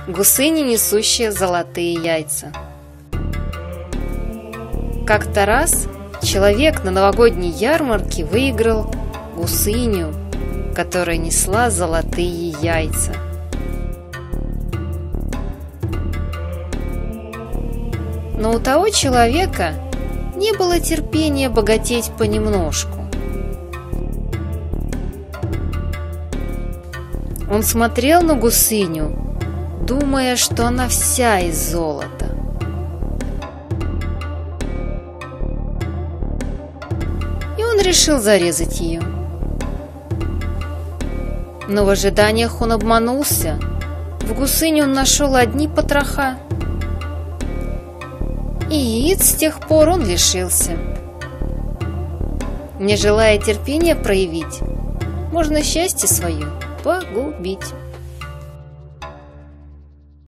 Гусыня, несущая золотые яйца. Как-то раз человек на новогодней ярмарке выиграл гусыню, которая несла золотые яйца. Но у того человека не было терпения богатеть понемножку. Он смотрел на гусыню, думая, что она вся из золота. И он решил зарезать ее. Но в ожиданиях он обманулся. В гусыне он нашел одни потроха. И яиц с тех пор он лишился. Не желая терпения проявить, можно счастье свое погубить.